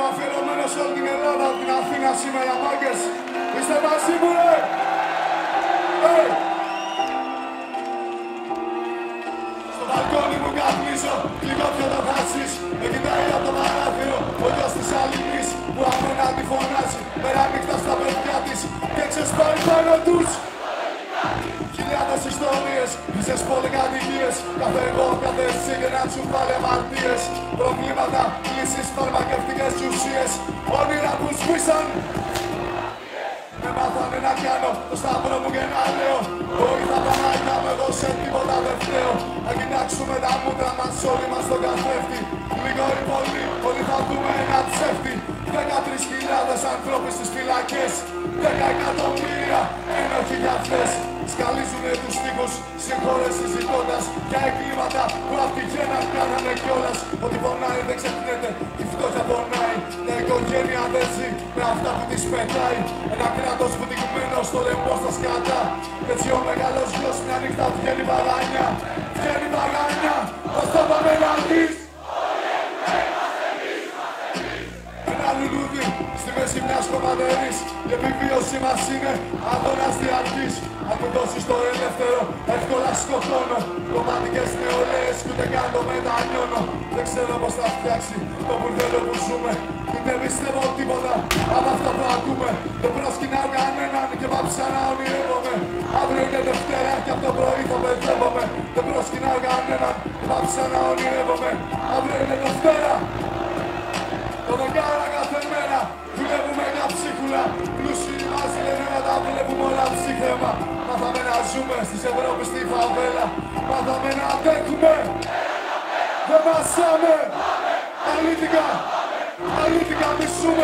αφιερωμένο σε όλη την Ελλάδα, την Αθήνα σήμερα, μάγκες. Είστε μαζί μου, ρε! Στο μπαλκόνι μου καπνίζω, λίγο πιο το χάσεις. Με κοιτάει από το παράθυρο, ο γιος της Αλληνής που απέναντι φωνάζει. Μέρα νύχτα στα παιδιά της και ξεσπάει πάνω τους. Χιλιάδες ιστορίες, χρυσές πολυκατοικίες. Κάθε εγώ, κάθε εσύ και να σου βάλε αμαρτίες. Προβλήματα, λύσεις, φαρμακευτικές ουσίες. Όνειρα που σβήσαν. Με μάθανε να πιάνω το σταυρό μου και να λέω όχι θα Παναγιά με εδώ σε τίποτα δεν φταίω. Να κοιτάξουμε τα μούτρα μας όλοι μας στον καθρέφτη. Λίγο ή πολύ, όλοι θα δούμε ένα ψεύτη. 13.000 ανθρώποι στις φυλακές. 10 εκατομμύρια ένοχοι για αυτές. Σκαλίζουνε τους τοίχους σε χώρες συζητώντας για εγκλήματα που αυτοί γέναν κάνανε κιόλας. Ότι πονάει δεν ξεχνιέται, η φτώχεια πονάει. Μια οικογένεια δεν ζει με αυτά που της πετάει. Ένα κράτος βουτυγμένο στο λαιμό στα σκατά. Έτσι ο μεγάλος γιος μια νύχτα βγαίνει βαράνια. Βγαίνει βαράνια, πώς θα πάμε να δεις. Ένα λουλούδι στη μέση μιας κομματερής. Η επιβίωση μας είναι αγώνας διαρκής. Αν μου δώσεις το ελεύθερο, εύκολα σκοτώνω. Κομματικές νεολαίες κι ούτε καν το μετανιώνω. Δεν ξέρω πως θα φτιάξει το μπουρδέλο που ζούμε. Ούτε πιστεύω τίποτα από αυτά που ακούμε. Δεν προσκυνάω κανέναν και πάψα να ονειρεύομαι. Αύριο είναι Δευτέρα και από το πρωί θα μπερδεύομαι. Δεν προσκυνάω κανέναν και πάψα να ονειρεύομαι. Αύριο είναι Δευτέρα. Το δεκάρα κάθε μέρα δουλεύουμε για ψίχουλα. Πλούσιοι μας λένε να τα βλέπουμε όλα ψύχρεμα. Μάθαμε να ζούμε στις Ευρώπης στη φαβέλα. Μάθαμε να αντέχουμε. Δεν μασάμε. Αλήθικα. Αλήθικα μισούμε.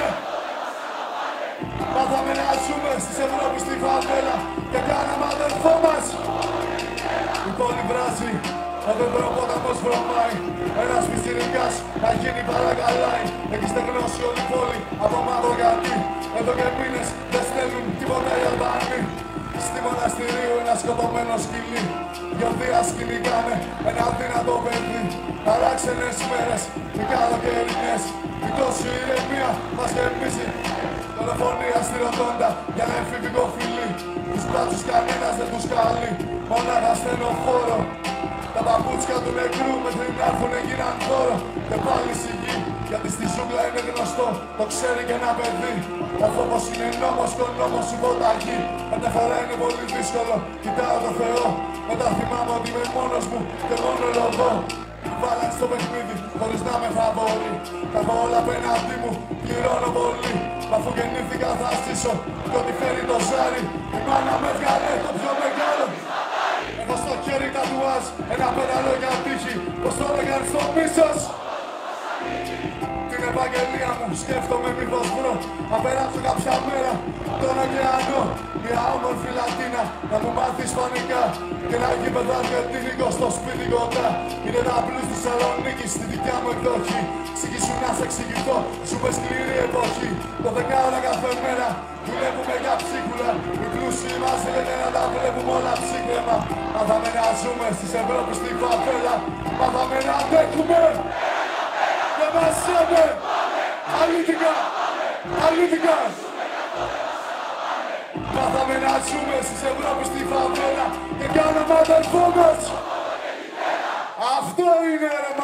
Μάθαμε να ζούμε στις Ευρώπης στη φαβέλα. Και κάναμε αδερφό μας. Η πόλη βράζει. Ο δεντροπόταμος βρωμάει. Ένας πιτσιρικάς να γίνει παρακαλάει. Έχει στεγνώσει όλη η πόλη από μαύρο γιατί. Εδώ και μήνες δεν στέλνουν τίποτα οι Αλβανοί. Στη μοναστηρίου ένα σκοτωμένο σκυλί. Δυο σκυλί κάνε ένα αδύνατο παιδί. Παράξενες μέρες, οι καλοκαιρινές. Η τόση ηρεμία μας γεμίζει. Δολοφονία στη ροτόντα για ένα εμφυβικό φιλί. Τους μπάτσους κανένας δεν τους καλεί. Μονάχα στενοφόρο. Τα παπούτσια του νεκρού μέχρι να έρθουνε γίναν δώρο. Και πάλι σιγή, γιατί στη ζούγκλα είναι γνωστό. Το ξέρει και ένα παιδί. Ο φόβος είναι νόμος και ο νόμος σου βοταγεί. Μια φορά είναι πολύ δύσκολο, κοιτάω το Θεό. Μετά θυμάμαι ότι είμαι μόνος μου και μόνο λογώ. Βάλαν στο παιχνίδι χωρίς να με φαβορεί. Τα έχω όλα απέναντί μου, πληρώνω πολύ. Μα αφού γεννήθηκα θα στήσω κι ό,τι φέρει το ζάρι. Η μάνα με βγάλε το πιο μεγάλο. Έχω στο χέρι τατουάζ, ένα πέταλο για τύχη. Πως το έλεγαν στο μίσος. Την επαγγελία μου σκέφτομαι μήπως βρω. Να περάσω κάποια μέρα τον ωκεανό. Μια όμορφη Λατίνα να μου μάθει ισπανικά. Και ένα γήπεδο αργεντίνικο στο σπίτι κοντά. Είναι τα μπλουζ της Θεσσαλονίκης στη δικιά μου εκδοχή. Εξηγήσου να σε εξηγηθώ, σου πες σκληρή εποχή. Το 10ωρα κάθε μέρα δουλεύουμε για ψίχουλα. Οι πλούσιοι μας λένε να τα βλέπουμε όλα ψύχρεμα. Μάθαμε να ζούμε στις Ευρώπης στη φαβέλα. Μάθαμε να αντέχουμε. Δεν μασάμε. Αλήθικα. Αλήθικα. Μάθαμε να ζούμε στις Ευρώπης στη φαβέλα. Και κάναμε αδερφό μας. Αυτό είναι ρε.